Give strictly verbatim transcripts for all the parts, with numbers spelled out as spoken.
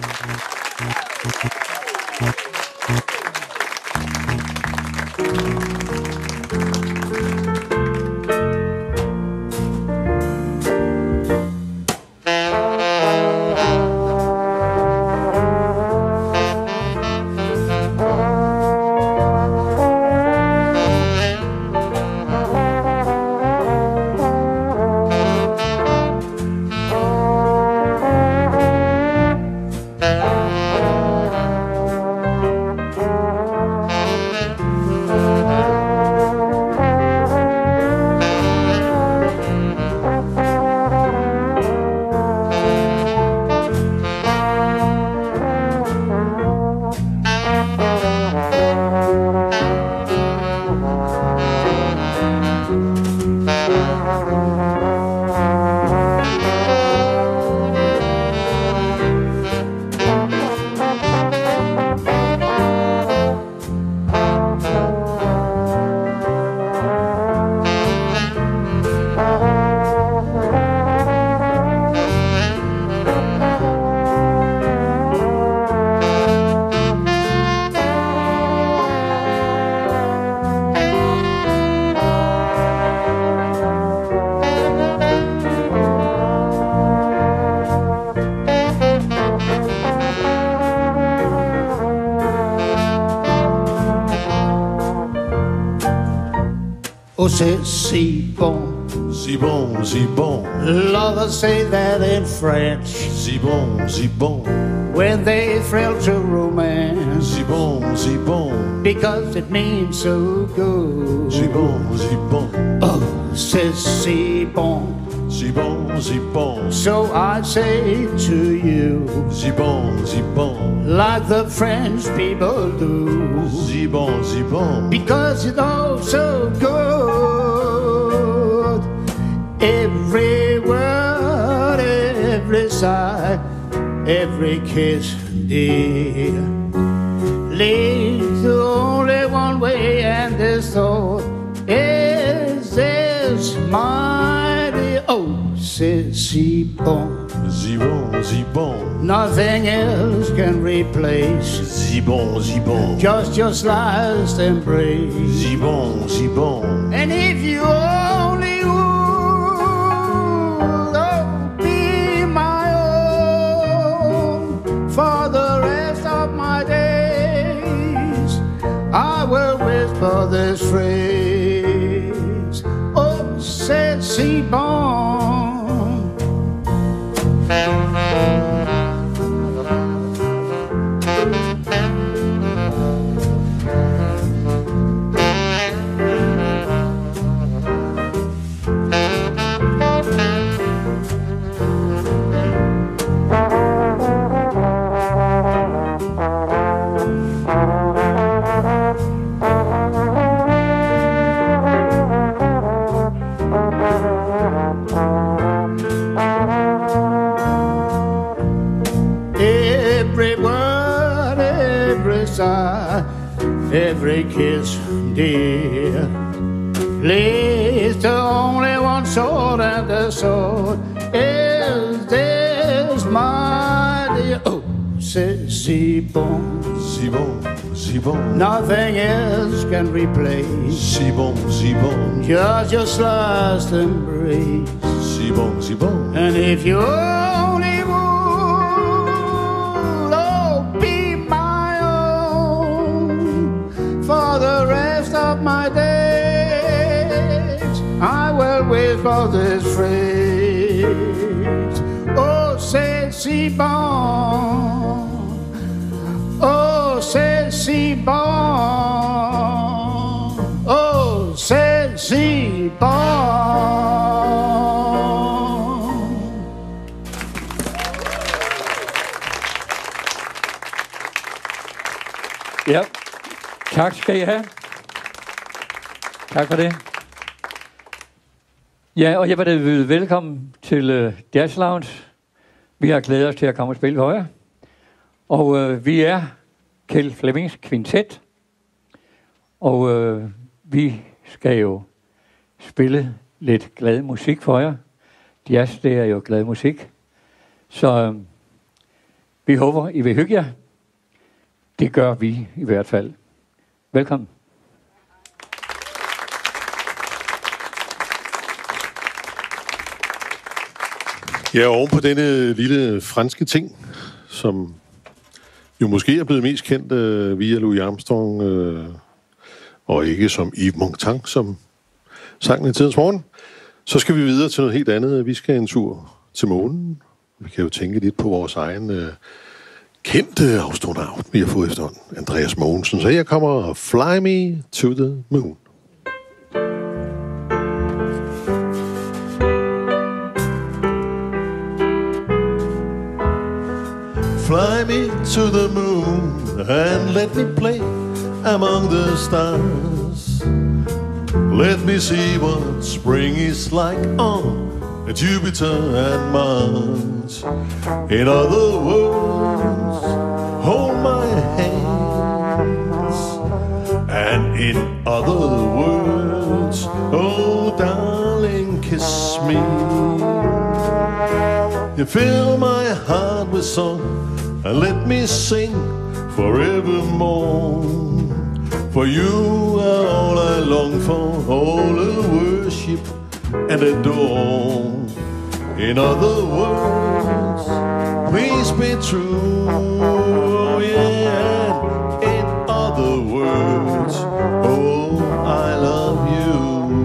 Oh, c'est si bon, si bon, si bon. Lovers say that in French. Si bon, si bon. When they thrill to romance. Si bon, si bon. Because it means so good. Si bon, si bon. Oh, c'est si bon. Si bon, si bon. So I say to you. Si bon, si bon. Like the French people do. Si bon, si bon. Because it's all so good. Every word, every sigh, every kiss, dear, leads to only one way, and this thought is this mighty. Oh, c'est si bon. Si bon, si bon. Nothing else can replace. Si bon, si bon. Just your sliced embrace. Si bon, si bon. And if you only would, oh, be my own for the rest of my days, I will whisper this phrase. Oh, c'est si bon. Every kiss, dear, leads to only one sword, and the sword is this, my dear. Oh, c'est si bon, si bon, si bon. Nothing else can replace. Si bon, si bon. Just your sliced embrace. Si bon, si bon. And if you only would, oh, be my own for the rest of my days, I will whisper this phrase. Oh, c'est si bon. Oh, c'est si bon. Oh, c'est si bon. Ja, tak skal I have. Tak for det. Ja, og jeg vil da byde velkommen til uh, Jazz Lounge. Vi har glædet os til at komme og spille for jer. Og uh, vi er Kjeld Flemmings Kvintet. Og uh, vi skal jo spille lidt glad musik for jer. Jazz, det er jo glad musik. Så uh, Vi håber, I vil hygge jer. Det gør vi i hvert fald. Velkommen. Ja, oven på denne lille franske ting, som jo måske er blevet mest kendt øh, via Louis Armstrong, øh, og ikke som Yves Montand, som sang i tidens morgen, så skal vi videre til noget helt andet. Vi skal en tur til månen. Vi kan jo tænke lidt på vores egen øh, kendte astronaut, vi har fået efterhånden, Andreas Mogensen. Så her kommer Fly Me to the Moon. Fly me to the moon and let me play among the stars. Let me see what spring is like on Jupiter and Mars. In other words, hold my hands. And in other words, oh darling, kiss me. You fill my heart with song and let me sing forevermore. For you are all I long for, all I worship and adore. In other words, please be true, oh yeah. In other words, oh I love you.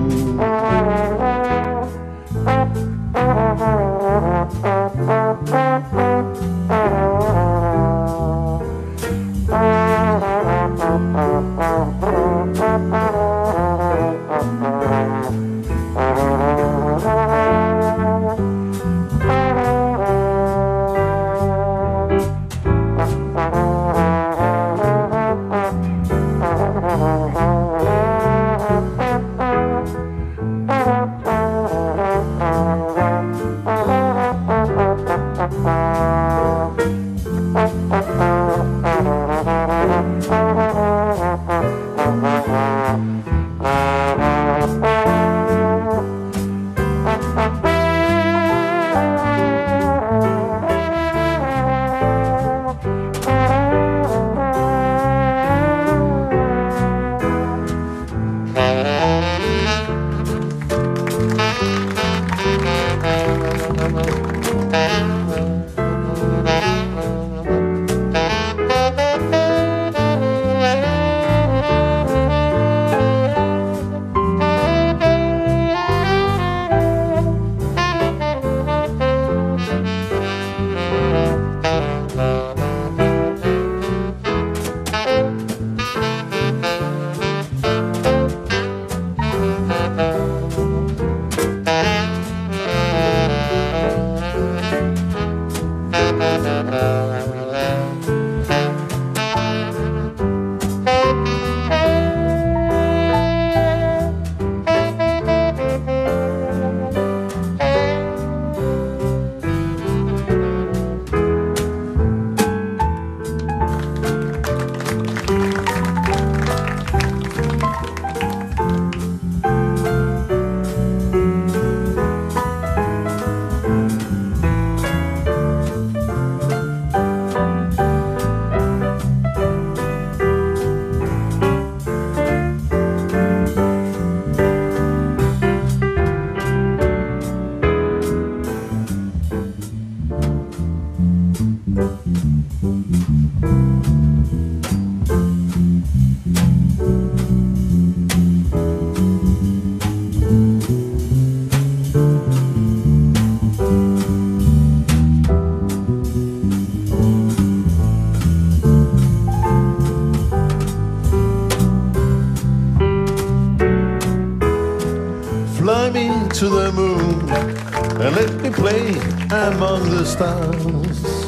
To the moon and let me play among the stars.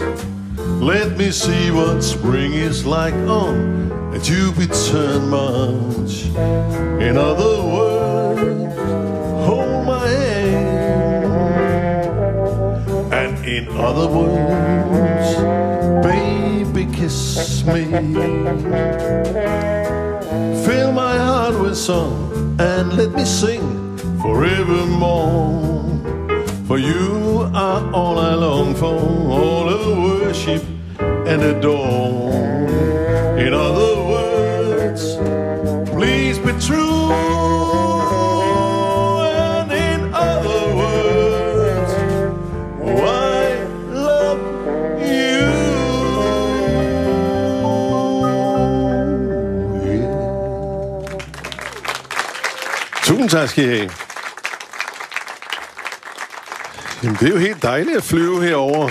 Let me see what spring is like on Jupiter and Mars. In other words, hold my hand. And in other words, baby, kiss me. Fill my heart with song and let me sing forevermore. For you are all I long for, all I worship and adorn. In other words, please be true. And in other words, I love you. Yeah. Tusind tak skal I have. Jamen, det er jo helt dejligt at flyve herover.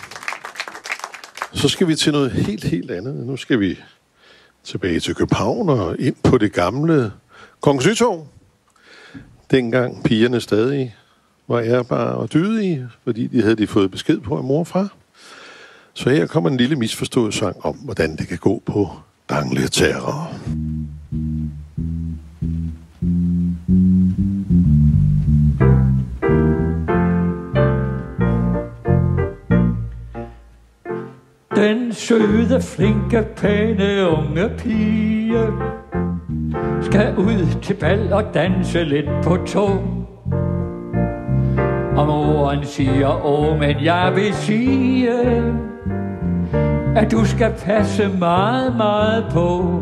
Så skal vi til noget helt, helt andet. Nu skal vi tilbage til København og ind på det gamle Kongens Nytorv. Dengang pigerne stadig var ærbare og dydige, fordi de havde de fået besked på af mor og far. Så her kommer en lille misforstået sang om, hvordan det kan gå på D'Angleterre. Den søde, flinke, pæne unge pige skal ud til bal og danse lidt på tog. Og moren siger, åh, men jeg vil sige, at du skal passe meget, meget på.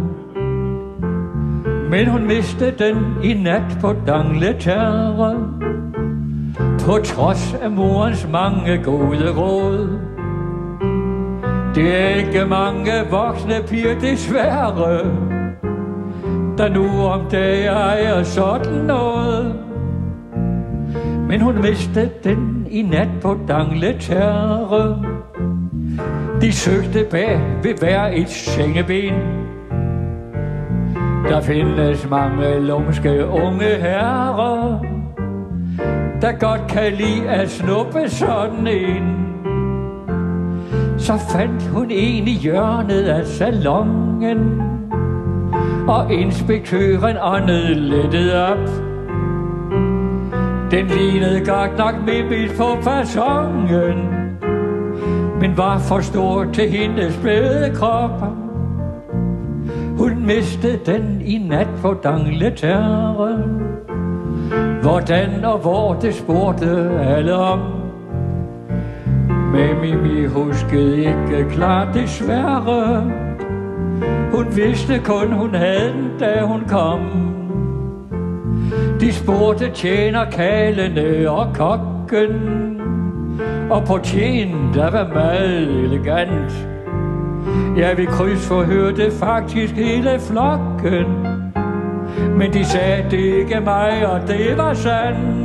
Men hun mistede den i nat på D'Angleterre, på trods af morens mange gode råd. Det er ikke mange voksne piger, desværre, der nu om dagen ejer sådan noget. Men hun mistede den i nat på D'Angleterre. De søgte bag ved hver et sengeben. Der findes mange lumske unge herrer, der godt kan lide at snuppe sådan en. Så fandt hun en i hjørnet af salongen, og inspektøren åndede lettet op. Den lignede godt nok Mimmis på facongen, men var for stor til hendes bløde krop. Hun mistede den i nat på D'Angleterre. Hvordan og hvor, det spurgte alle om. Men Mimi huskede ikke klart, desværre. Hun vidste kun, hun havde den, da hun kom. De spurgte tjenerkalene og kokken, og portieren, der var meget elegant. Ja, vi krydsforhørte faktisk hele flokken, men de sagde, det ikke mig, og det var sandt.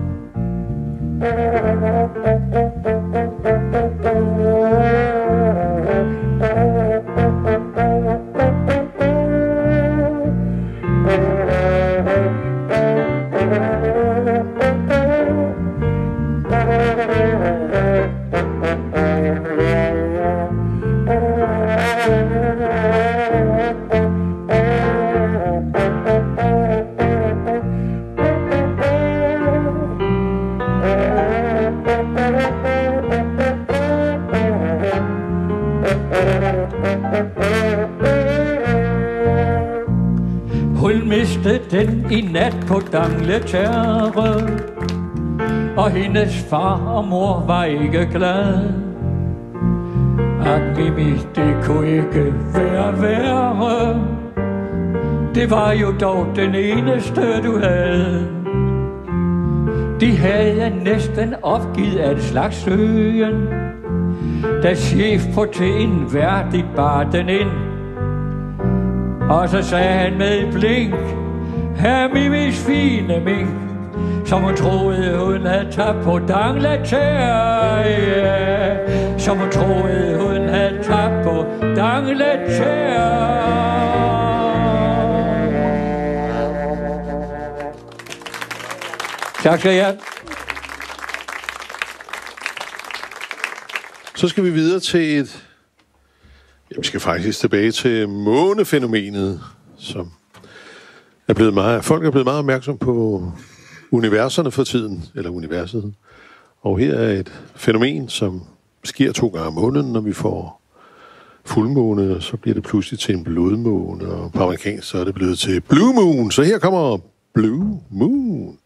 Hun mistede den i nat på D'Angleterre, og hendes far og mor var ikke glade. Ak, Mimi, det kunne ikke være værre. Det var jo dog den eneste, du havde. De havde næsten opgivet at slags søgen, da chef på til en værdigt bar den ind. Og så sagde han med et blink, her Mimis fine mink, som hun troede, hun havde tabt på D'Angleterre. Yeah. Som hun troede, hun havde tabt på D'Angleterre. Tak skal I have. Så skal vi videre til et... Ja, vi skal faktisk tilbage til månefænomenet, som er blevet meget... Folk er blevet meget opmærksom på universerne for tiden, eller universet. Og her er et fænomen, som sker to gange om måneden, når vi får fuldmåne, og så bliver det pludselig til en blodmåne, og på amerikansk så er det blevet til Blue Moon. Så her kommer Blue Moon.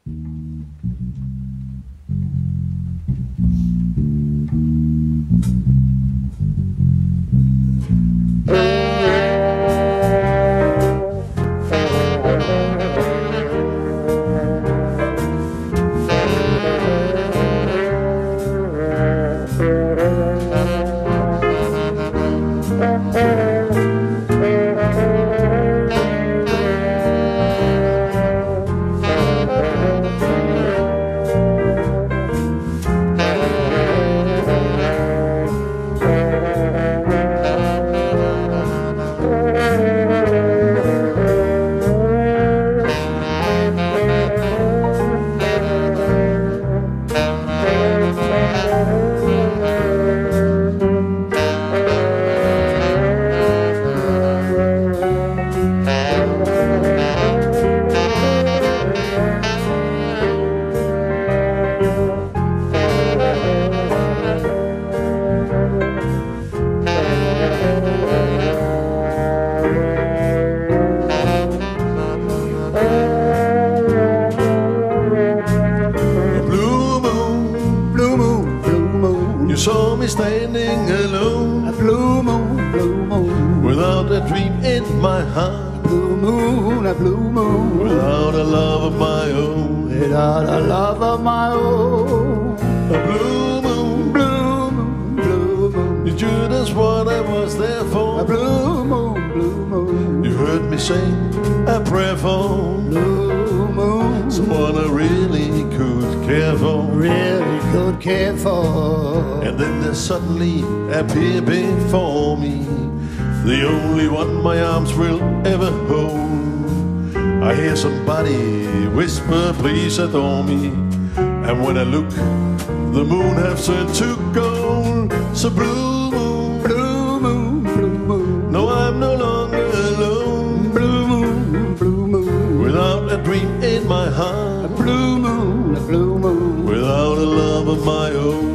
standing alone. A blue moon, blue moon. Without a dream in my heart. Blue moon, a blue moon. Without a love of my own. Without a love of my own. A blue moon, blue moon, blue moon. You do just what I was there for. A blue moon, blue moon. You heard me sing a prayer for. Blue moon. Someone I really could care for. Really could care for. And then there suddenly appeared before me the only one my arms will ever hold. I hear somebody whisper, please adore me. And when I look, the moon has turned to gold. So blue moon, blue moon, blue moon. No, I'm no longer alone. Blue moon, blue moon. Without a dream in my heart. A blue moon, a blue moon. Without a love of my own.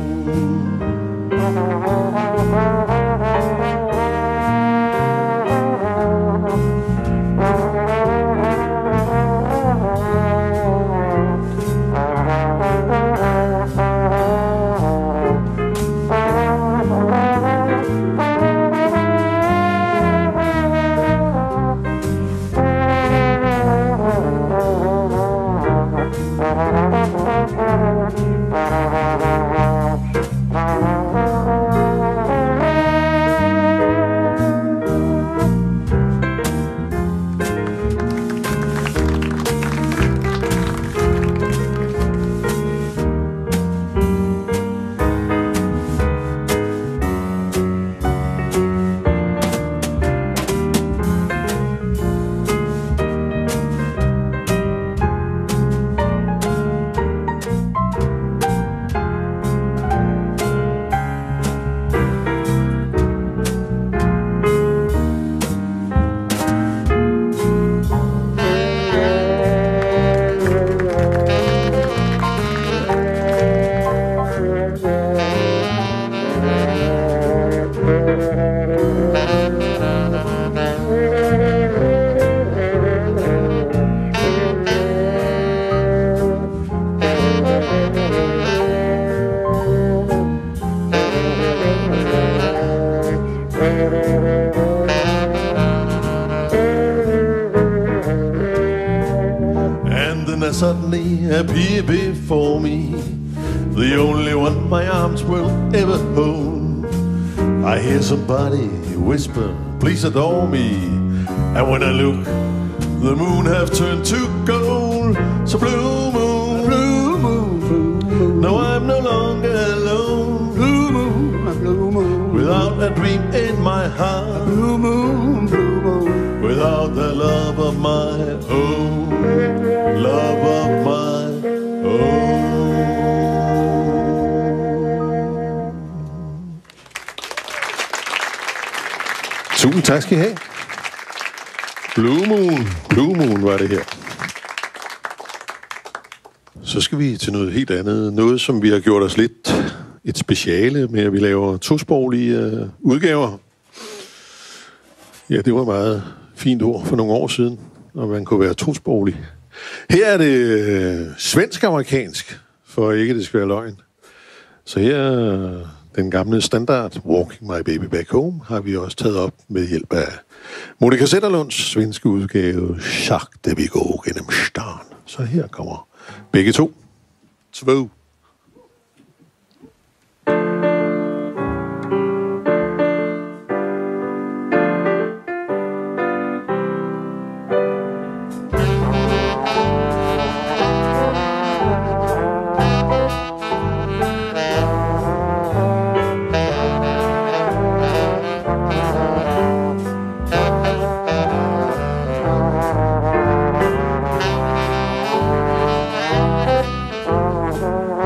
Suddenly appear before me the only one my arms will ever hold. I hear somebody whisper, please adore me. And when I look, the moon have turned to gold. So blue moon, blue moon, blue moon. No, I'm no longer alone. Blue moon, a blue moon. Without a dream in my heart. A blue moon, blue moon. Without the love of my own. Love of my own. Tusind tak skal I have. Blue Moon, Blue Moon var det her. Så skal vi til noget helt andet. Noget, som vi har gjort os lidt et speciale med, at vi laver tosproglige øh, udgaver. Ja, det var et meget fint ord for nogle år siden, når man kunne være tosproglig. Her er det øh, svensk-amerikansk, for ikke det skal være løgn. Så her øh, den gamle standard Walking My Baby Back Home har vi også taget op med hjælp af Monica Zetterlunds svenske udgave Sakta vi går gennem stan. Så her kommer begge to. Två. Oh,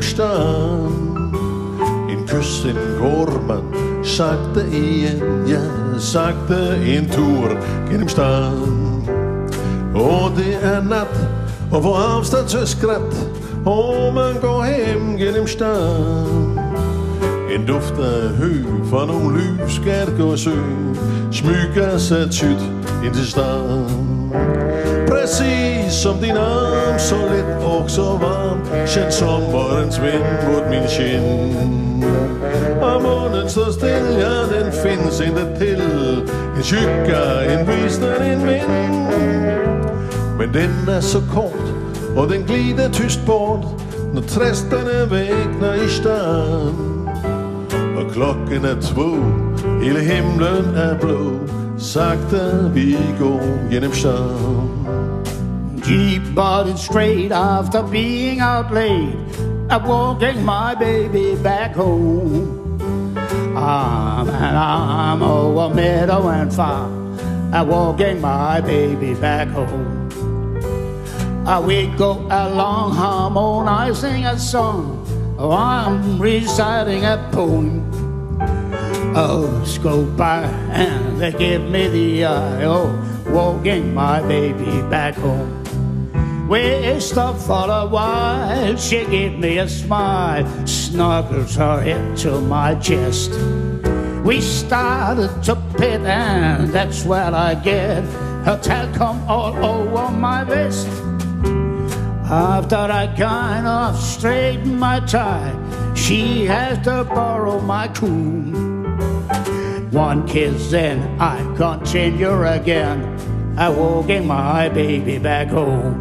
staden. En kys, en gårdmand, sagte igen, ja, sagte en tur gennem staden. Og det er nat, og hvor afstand til skrat, og man går hjem gennem staden. En duft af hø, for nogle lys skal gå sø, smyger sig tyt ind til staden. Præcis som din arm, så let og så varm, kend sommerens vind mod min kind. Og månen står stille, ja, den findes intet til, en skygge, en visner, en vind. Men den er så kort, og den glider tyst bort, når træsterne vækner i staden. Og klokken er två, hele himlen er blå, sagte vi går gennem staden. Jeep bought it straight after being out late, I'm walking my baby back home. Arm and arm over meadow and farm, I'm walking my baby back home. I we go along harmonizing a song, oh, I'm reciting a poem. Oh, go by and they give me the eye, oh, walking my baby back home. We stopped for a while, she gave me a smile, snuggles her head to my chest. We started to pit and that's what I get, her talcum all over my vest. After I kind of straighten my tie, she has to borrow my coon. One kiss then I continue again, I walking my baby back home.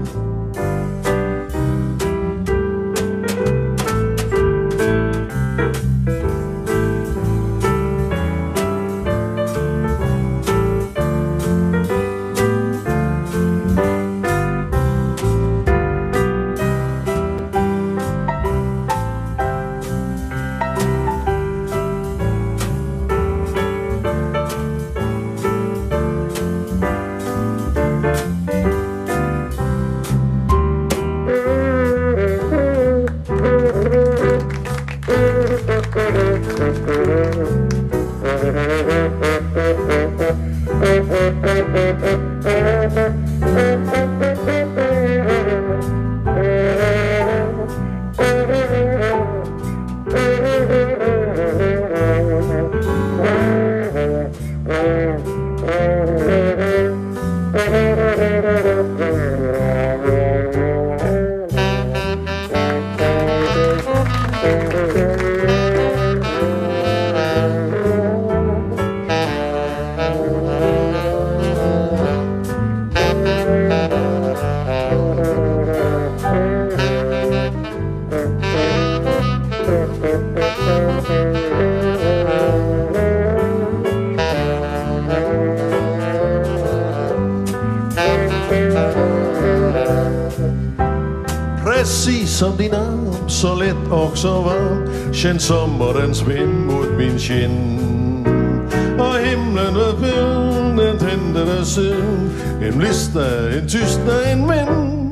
Præcis som din arm, så let og så varm, kend sommerens vind mod min kind. Og himlen var fyldt, den tændte der siden, en lister, en tyster, en vind.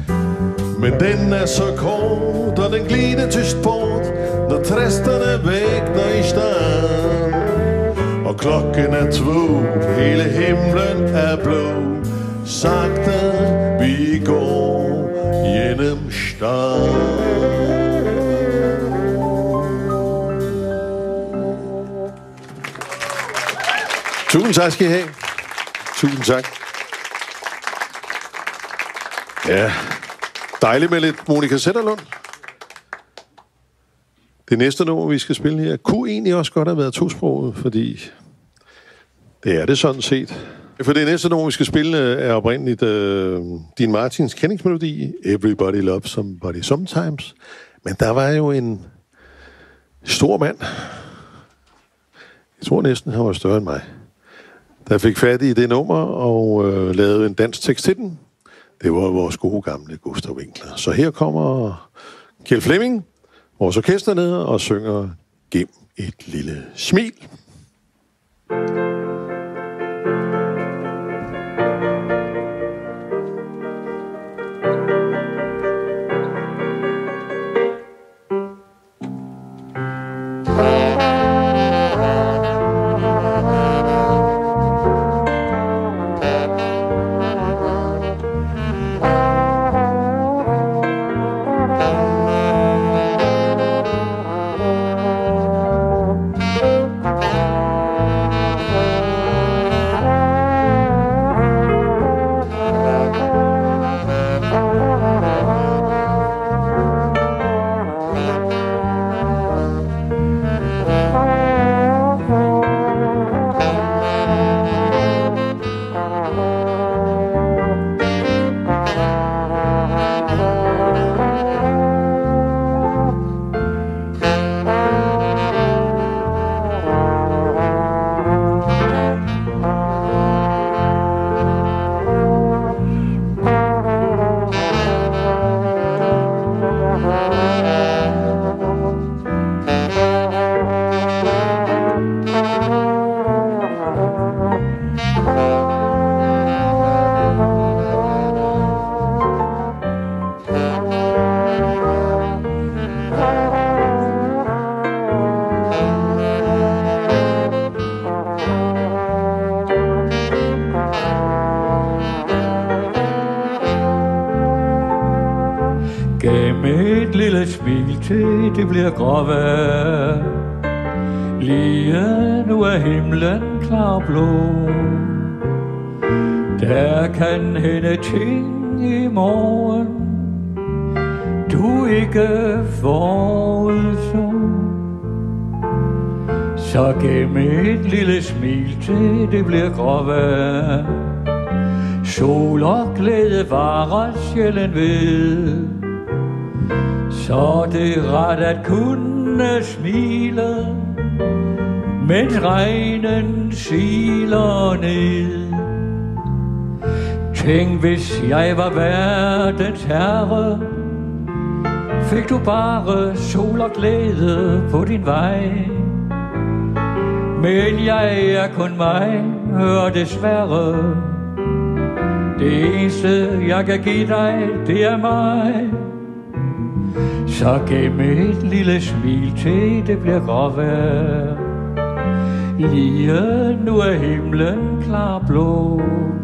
Men den er så kort, og den glider tyst bort, når træsterne vækner i staden. Og klokken er två, hele himlen er blå, sagte vi går gennem staden. Tusind tak skal I have. Tusind tak. Ja, dejligt med lidt Monica Zetterlund. Det næste nummer, vi skal spille her, kunne egentlig også godt have været tosproget, fordi det er det sådan set. For det næste nummer, vi skal spille, er oprindeligt uh, Dean Martins kendingsmelodi, Everybody Loves Somebody Sometimes. Men der var jo en stor mand, jeg tror næsten, han var større end mig, der fik fat i det nummer og uh, lavede en dansk tekst til den. Det var vores gode gamle Gustav Winkler. Så her kommer Kjeld Flemming, vores orkester ned, og synger Gem et lille smil. lille smil til det bliver grove. Lige nu er himlen klar blå. Der kan hænde ting i morgen du ikke forudså. Så gem et lille smil til det bliver grove. Sol og glæde varer sjældent ved. Så det er ret at kunne smile, mens regnen siler ned. Tænk hvis jeg var verdens herre, fik du bare sol og glæde på din vej. Men jeg er kun mig, og desværre det eneste jeg kan give dig, det er mig. Så gem et lille smil til det bliver grove. Lige nu er himlen klar blå.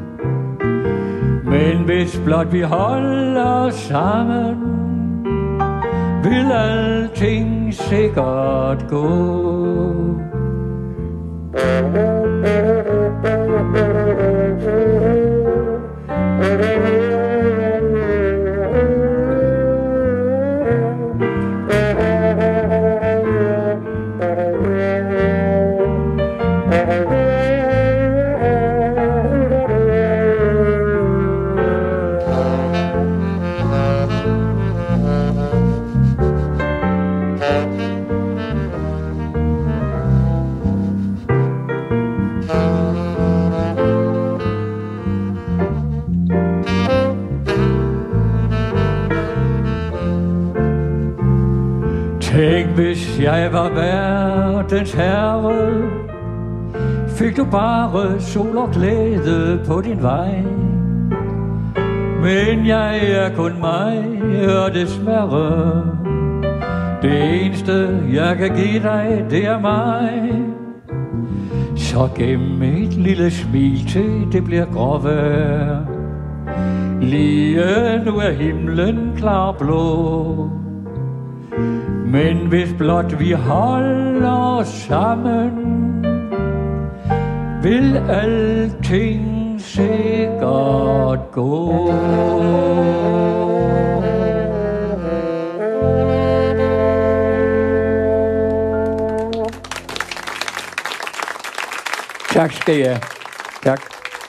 Men hvis blot vi holder sammen, vil alting sikkert gå. Tænk hvis jeg var verdens herre, fik du bare sol og glæde på din vej. Men jeg er kun mig, og desværre det eneste jeg kan give dig, det er mig. Så gem et lille smil til det bliver grove. Lige nu er himlen klar blå. Men hvis blot vi holder sammen, vil alting sikkert gå. Tak skal I have. Tak.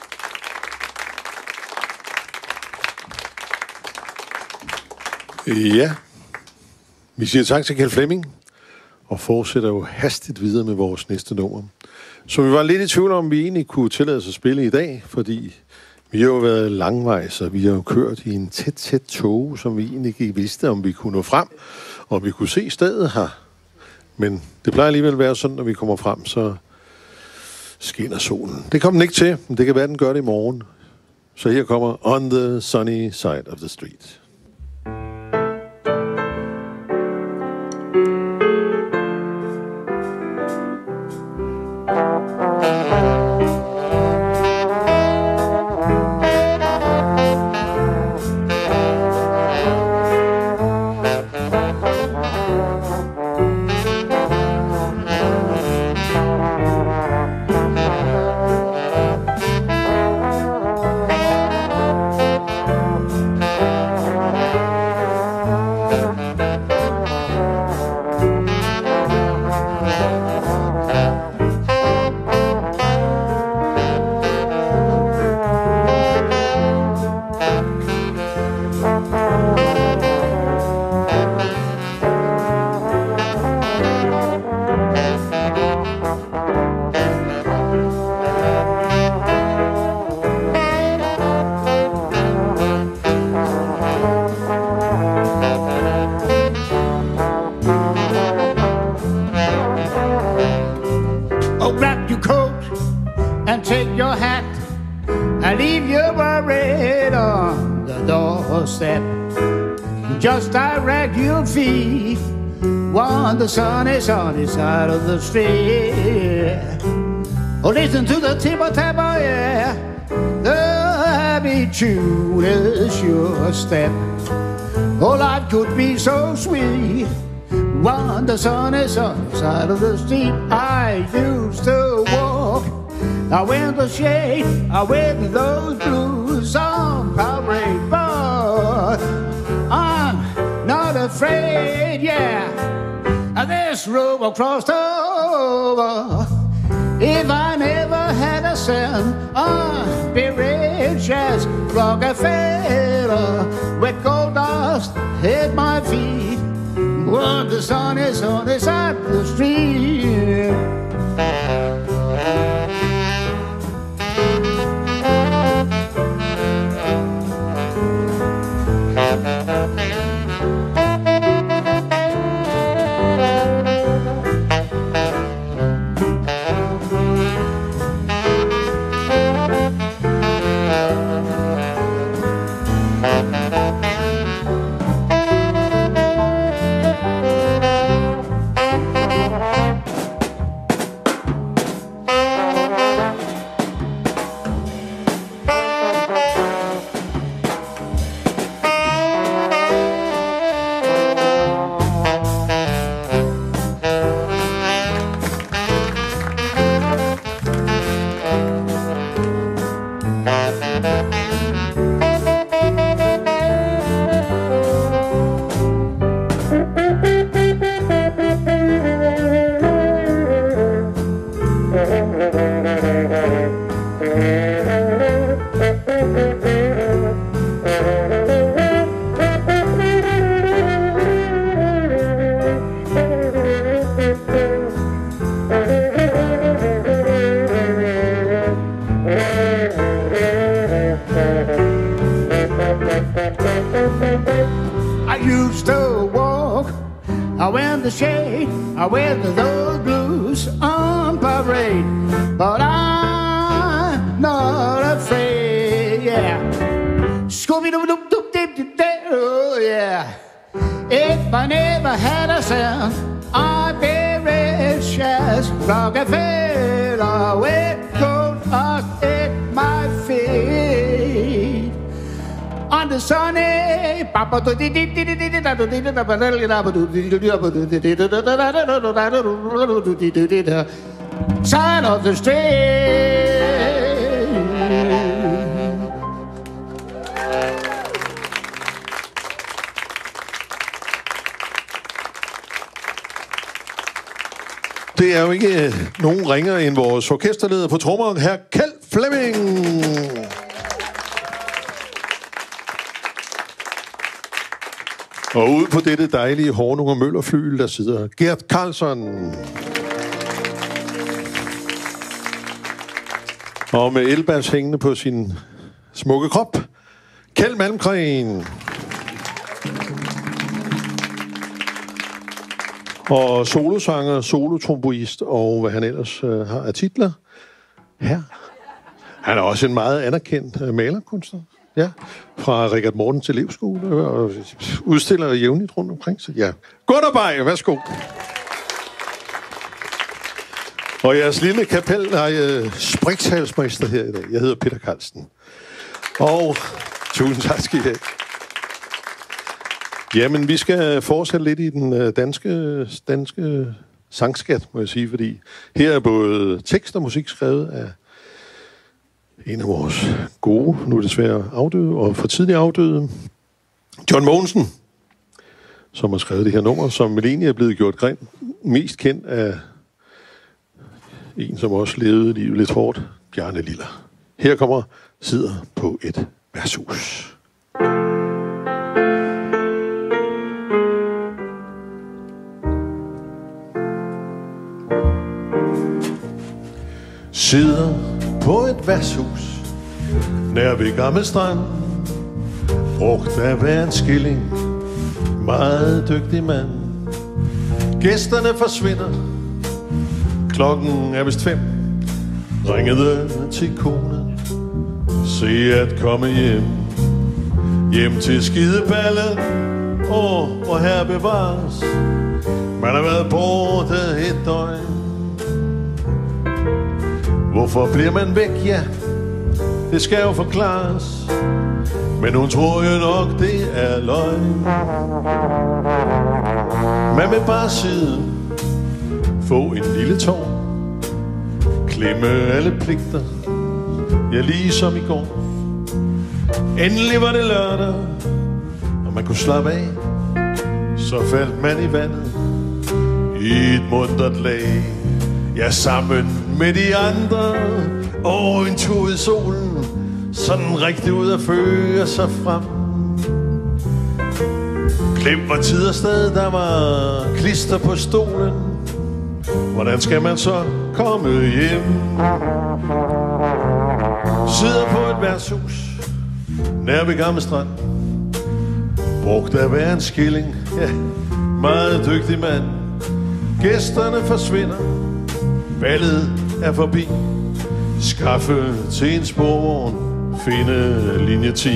Ja. Vi siger tak til Kjeld Fleming, og fortsætter jo hastigt videre med vores næste nummer. Så vi var lidt i tvivl om, vi egentlig kunne tillade os at spille i dag, fordi vi har jo været langvejs, og vi har jo kørt i en tæt, tæt tog, som vi egentlig ikke vidste, om vi kunne nå frem, og vi kunne se stedet her. Men det plejer alligevel at være sådan, når vi kommer frem, så skinner solen. Det kom den ikke til, men det kan være, den gør det i morgen. Så her kommer On the Sunny Side of the Street. Just direct your feet on the sunny, sunny side of the street. Oh, listen to the tipper-tapper, yeah, the happy tune is your step. Oh, life could be so sweet when the sun is on the side of the street. I used to walk I wear the shade, I wear those blues on parade, but I'm not afraid, yeah. This road will cross over. If I never had a cent, I'd be rich as Rockefeller, with gold dust at my feet when the sun is on the side of the street. I used to walk, I wear the shade, I wear those blues on parade, but I'm not afraid, yeah. Scooby-Doo-Doo-Doo-Doo-Doo, oh yeah. If I never had a cent, I'd be rich as Rockefeller with gold dust at my feet. On the sunny side of the street. Det er jo ikke nogen ringere end vores orkesterleder på trommer, hr. Kjeld Flemming. Og ude på dette dejlige Hornung Møller-flyl, der sidder Gert Karlsson. Og med elbas hængende på sin smukke krop, Kjeld Malmgren. Og solosanger, solotromboist og hvad han ellers øh, har af titler. Her. Han er også en meget anerkendt øh, malerkunstner. Ja, fra Richard Mortens elevskole og udstiller jævnligt rundt omkring. Så ja, godt arbejde, værsgo. Og jeres lille kapel er uh, sprikshalsmester her i dag. Jeg hedder Peter Carlsen. Og tusind tak skal I have. Jamen, vi skal fortsætte lidt i den danske, danske sangskat, må jeg sige, fordi her er både tekst og musik skrevet af en af vores gode, nu desværre afdøde, og for tidlig afdøde, John Mogensen, som har skrevet det her nummer, som vel egentlig er blevet gjort grim, mest kendt af en, som også levede livet lidt hårdt, Bjarne Liller. Her kommer Sidder på et værtshus. Sidder på et værtshus nær ved Gammel Strand, brugt af hver en skilling, meget dygtig mand. Gæsterne forsvinder, klokken er vist fem. Ringede til konen, se at komme hjem. Hjem til Skideballen, åh, hvor her bevares. Man har været borte et døgn. Hvorfor bliver man væk, ja? det skal jo forklares. Men hun tror jo nok, det er løgn. Man vil bare siden få en lille tår, klemme alle pligter, ja, ligesom i går. Endelig var det lørdag, og man kunne slappe af. Så faldt man i vandet i et muntert lag. Ja, sammen med de andre, og en tur i solen, sådan rigtig ud at føre sig frem. Klip var tid og sted, der var klister på stolen. Hvordan skal man så komme hjem? Sidder på et værtshus nær ved Gamle Strand, brugt af hver en skilling, ja, meget dygtig mand. Gæsterne forsvinder, ballet er forbi. Skaffe til en sporvogn, finde linje ti.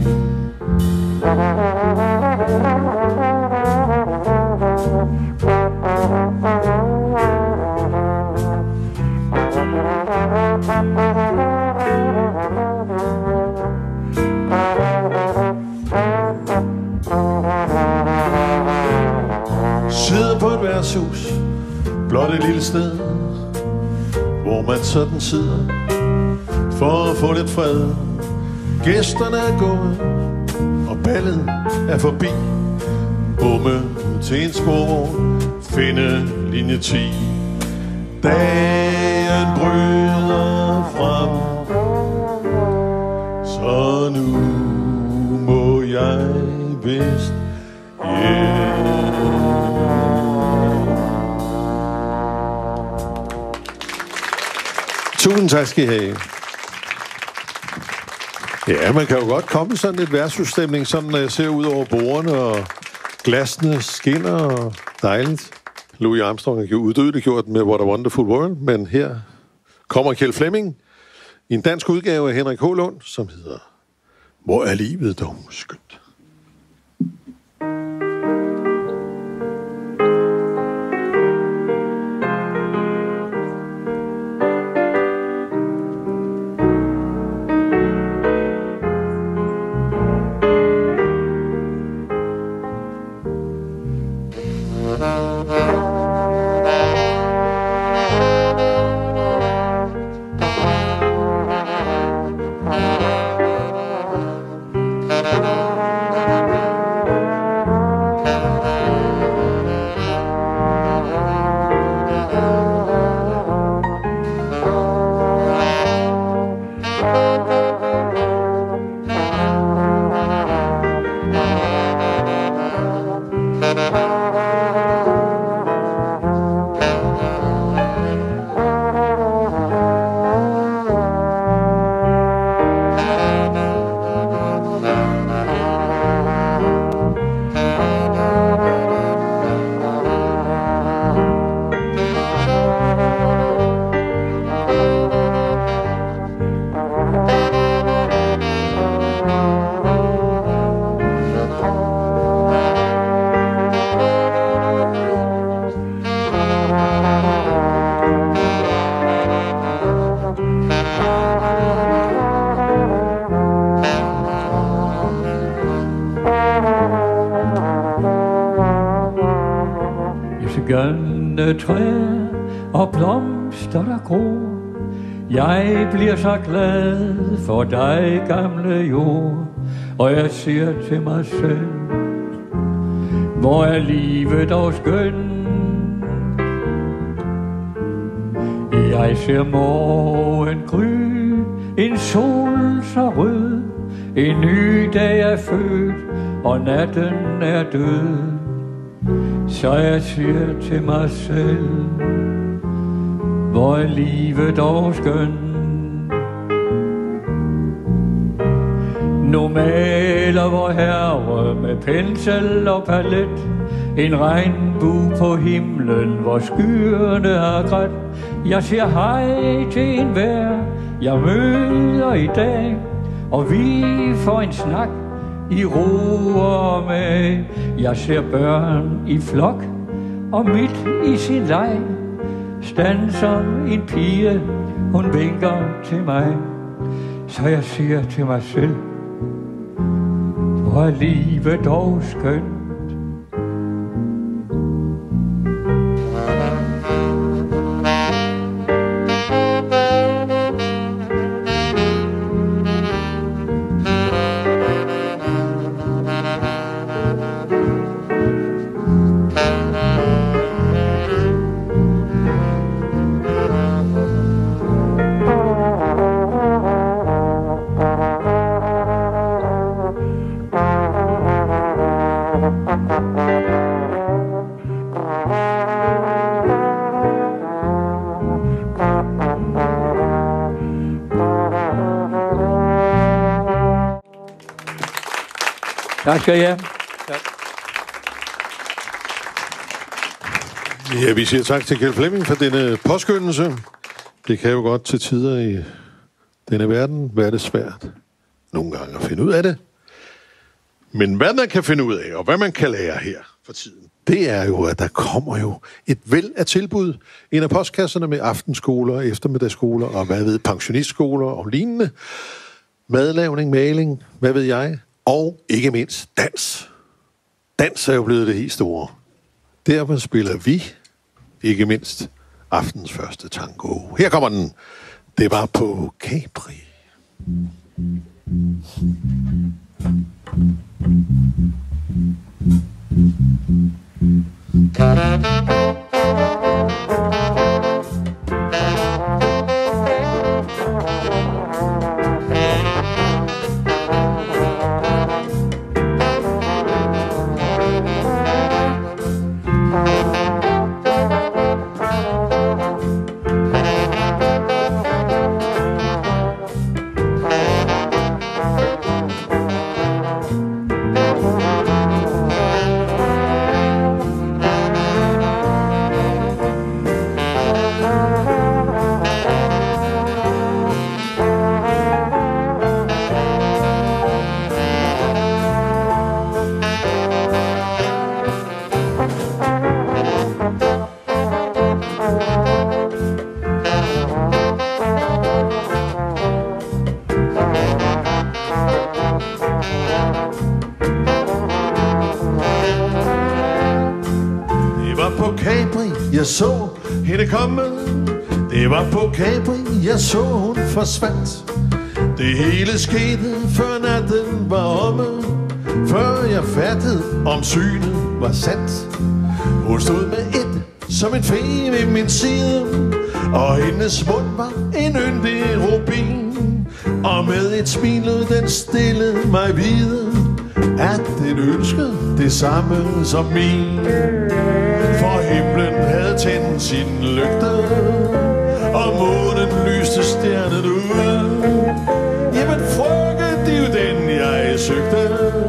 Sidder på et værtshus, blot et lille sted, hvor man sådan sidder for at få lidt fred. Gæsterne er gået, og ballet er forbi. Bumme til en sporvogn, finde linje ti. Dagen bryder frem, så nu må jeg vist hjem. Tusind tak skal I have. Ja, man kan jo godt komme sådan lidt værtshustemning, sådan når jeg ser ud over bordene, og glasene skinner, og dejligt. Louis Armstrong har jo uddødeligt gjort med What a Wonderful World, men her kommer Kjeld Fleming i en dansk udgave af Henrik H. Lund, som hedder Hvor er livet dog skønt. Grønne træer og blomster der gror. Jeg bliver så glad for dig, gamle jord. Og jeg siger til mig selv, hvor er livet dog skønt. Jeg ser morgen gry, en sol så rød. En ny dag er født, og natten er død. Så jeg siger til mig selv, hvor er livet dog skønt. Nu maler vor herre med pensel og palet en regnbue på himlen, hvor skyerne har grædt. Jeg siger hej til enhver, jeg møder i dag, og vi får en snak i ro og mag. Jeg ser børn i flok, og midt i sin leg standser en pige, hun vinker til mig. så jeg siger til mig selv, hvor er livet dog skønt. Tak skal I have. Tak. Ja, vi siger tak til Kjeld Flemming for denne påskyndelse. Det kan jo godt til tider i denne verden være det svært nogle gange at finde ud af det. Men hvad man kan finde ud af, og hvad man kan lære her for tiden, det er jo, at der kommer jo et væld af tilbud. En af postkasserne med aftenskoler, eftermiddagsskoler og hvad ved, pensionistskoler og lignende. Madlavning, maling, hvad ved jeg. Og ikke mindst dans. Dans er jo blevet det helt store. Derfor spiller vi, ikke mindst, aftens første tango. Her kommer den. Det var på Capri. Jeg så hende komme. Det var på Capri, jeg så hun forsvandt. Det hele skete, før natten var omme, før jeg fattede, om synet var sandt. Hun stod med et som en fe ved min side, og hendes mund var en yndig rubin. Og med et smil den stillede mig vide, at den ønskede det samme som min. For himlen havde tændt sin lygte, og månen lyste stjernet ud. Jamen frøke, det er jo den jeg søgte.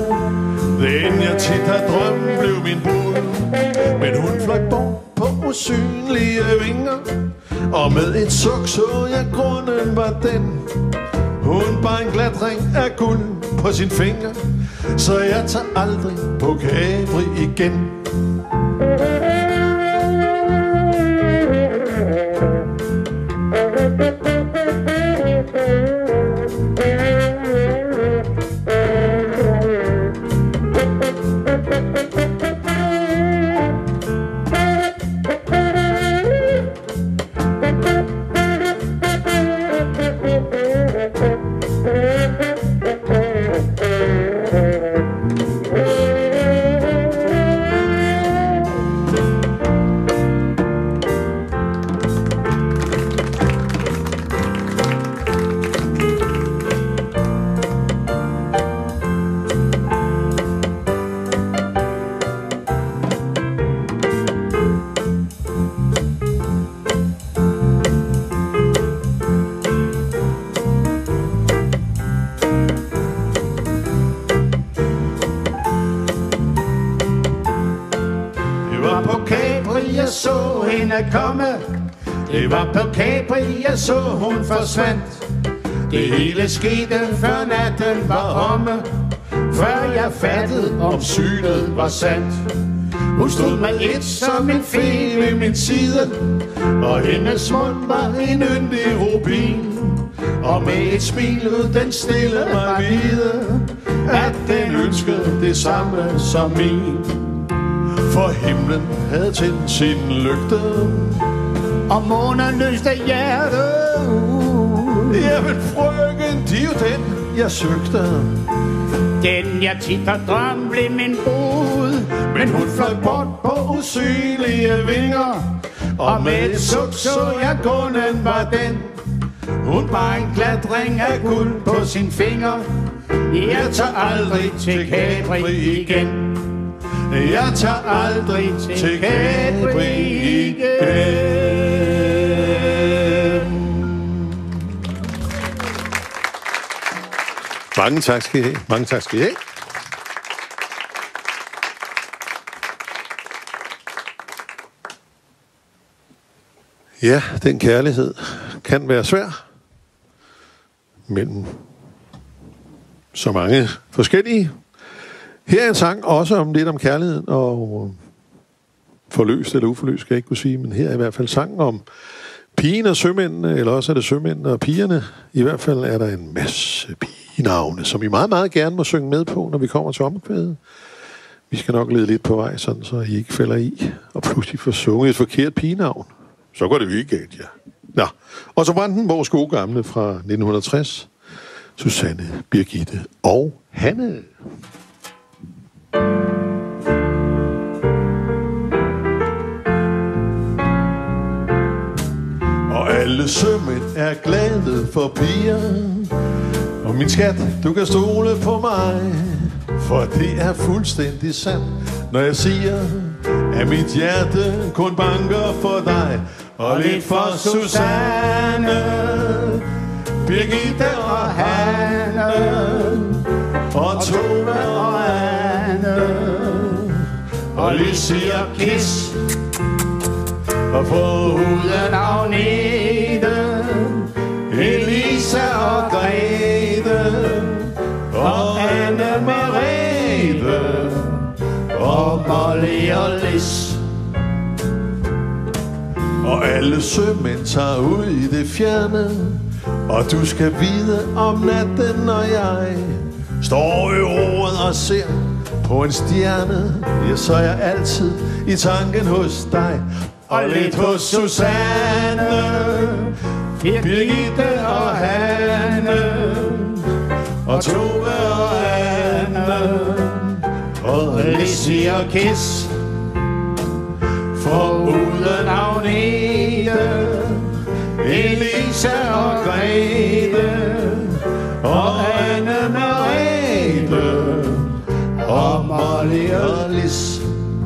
Den jeg tit har drømt blev min brud. Men hun fløj bort på usynlige vinger, og med et suk så jeg grunden var den. Hun bar en glat ring af guld på sin finger, så jeg tager aldrig på Capri igen. Komme. Det var på Capri, jeg så hun forsvandt. Det hele skete, før natten var omme, før jeg fattede, om synet var sandt. Hun stod med et som en fe ved min side, og hendes mund var en yndig rubin. Og med et smil ud den stille mig vide, at den ønskede det samme som min. For himlen havde tændt sin lygte, og månen løste hjertet ud. Jamen frøken, det er jo den, jeg søgte. Den jeg tit har drømt blev min brud, men hun fløj bort på usynlige vinger. Og med et suk så jeg kunden var den. Hun bar en klatring af guld på sin finger. Jeg tager aldrig til Capri igen. Jeg tager aldrig til Capri igen. Mange tak skal I have. Mange tak skal I have. Ja, den kærlighed kan være svær mellem så mange forskellige. Her er en sang også om lidt om kærligheden og forløst eller uforløst, skal jeg ikke kunne sige, men her er i hvert fald sangen om pigen og sømændene, eller også er det sømændene og pigerne. I hvert fald er der en masse pigenavne, som I meget, meget gerne må synge med på, når vi kommer til omkvædet. Vi skal nok lede lidt på vej, sådan så I ikke falder i og pludselig får sunget et forkert pigenavn. Så går det virkelig galt, ja. Nå. Og så brændte den vores gode gamle fra nitten tres. Susanne, Birgitte og Hanne. Og alle sømænd er glade for piger. Og min skat, du kan stole på mig. For det er fuldstændig sandt, når jeg siger, at mit hjerte kun banker for dig. Og lidt for Susanne, Birgitte og Hanne, og Tove og Anne, og Lissi og Kis, og på huden Agnete, Elisa og Grete, og Anne Merete, og Molly og Lis. Og alle sømænd tager ud i det fjerne, og du skal vide om natten, når jeg står i roret og ser på en stjerne. Ja, så er jeg altid i tanken hos dig, og lidt hos Susanne, Birgitte og Hanne, og Tove og Anne, og Lissi og Kis. For uden Agnete, Elisa og Grete, og Anne Merete, og Molly og Lis.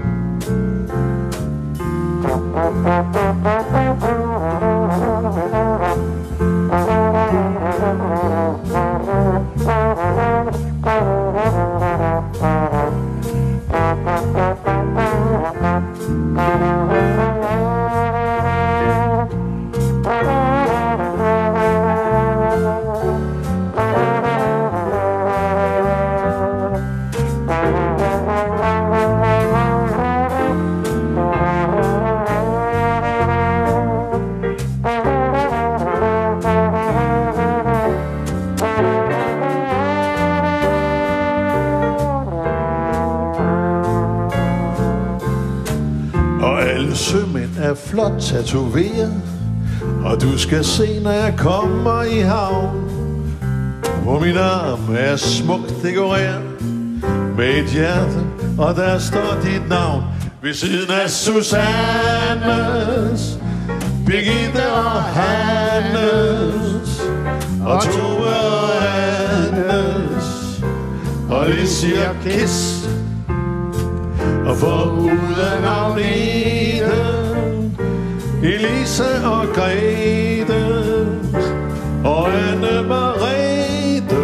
Er flot tatoveret, og du skal se, når jeg kommer i havn. På min arm er smukt dekoreret med et hjerte, og der står dit navn ved siden af Susannes, Birgitte og Hannes, og Tove og Annes, og Lissi og Kis, og foruden Agnete, Elisa og Grete, og Anne Merete,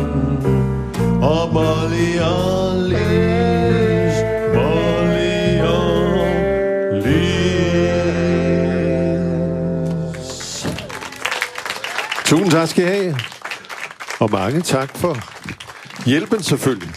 og Molly og Lis, Molly og Lis. Tusind tak skal I have, og mange tak for hjælpen selvfølgelig.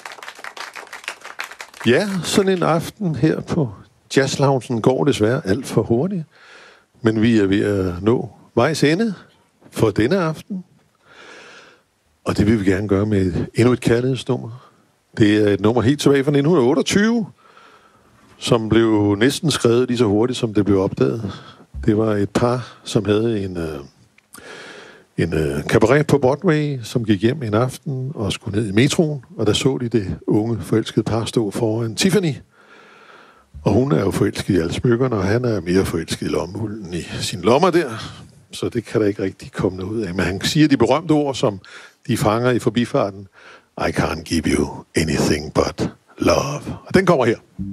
Ja, sådan en aften her på Jazzloungen går desværre alt for hurtigt, men vi er ved at nå vejs ende for denne aften. Og det vil vi gerne gøre med et, endnu et kærlighedsnummer. Det er et nummer helt tilbage fra nitten otteogtyve, som blev næsten skrevet lige så hurtigt, som det blev opdaget. Det var et par, som havde en, øh, en øh, cabaret på Broadway, som gik hjem en aften og skulle ned i metroen, og der så de det unge, forelskede par stå foran Tiffany. Og hun er jo forelsket i alle smykkerne, og han er mere forelsket i lommehullen i sine lommer der. Så det kan der ikke rigtig komme noget ud af. Men han siger de berømte ord, som de fanger i forbifarten. I can't give you anything but love. Og den kommer her.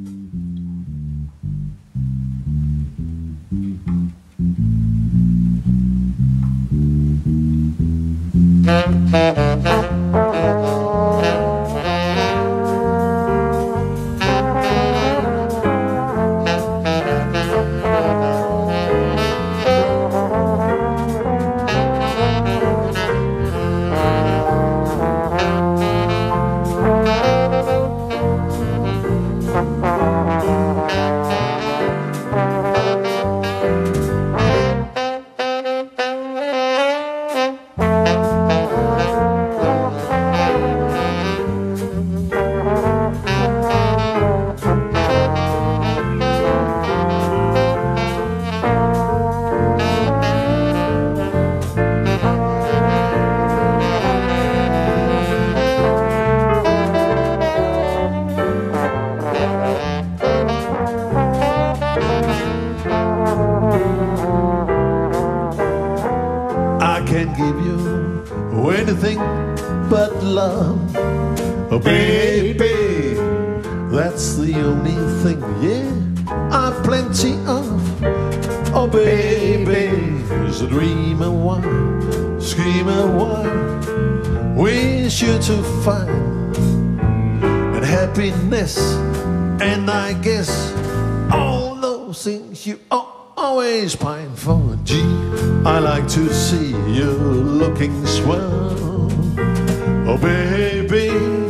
And I guess all those things you always pine for. Gee, I like to see you looking swell. Oh baby,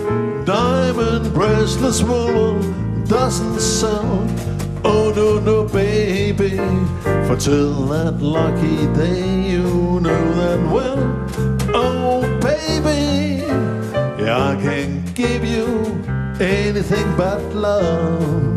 diamond bracelets wool doesn't sell. Oh no, no baby, for till that lucky day you know that well. Oh baby, yeah, I can give you anything but love.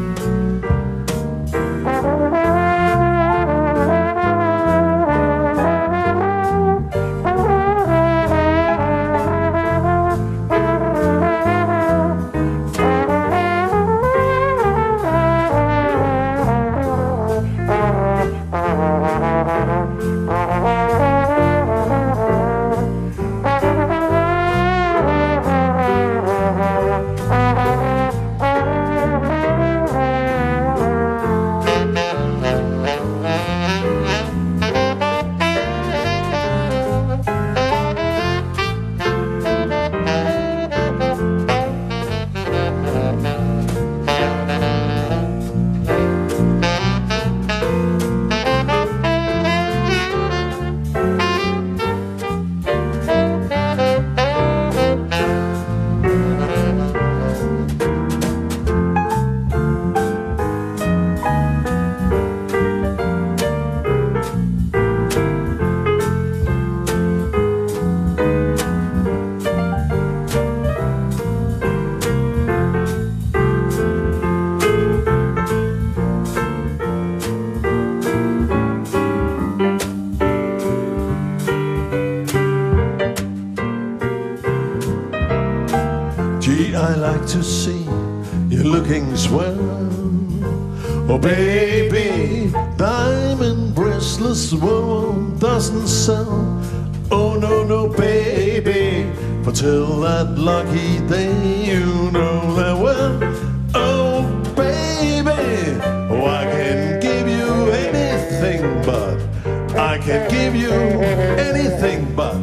To see you looking swell. Oh baby, diamond bracelets wool doesn't sell. Oh no, no baby, for till that lucky day you know that well. Oh baby, oh I can give you anything but I can give you anything but